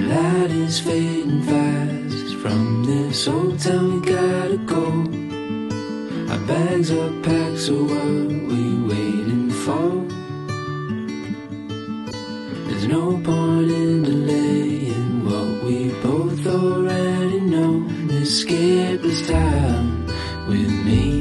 light is fading fast. From this old town we gotta go. Our bags are packed, so what we waiting for? There's no point in delaying what we both already know. Escape this time with me.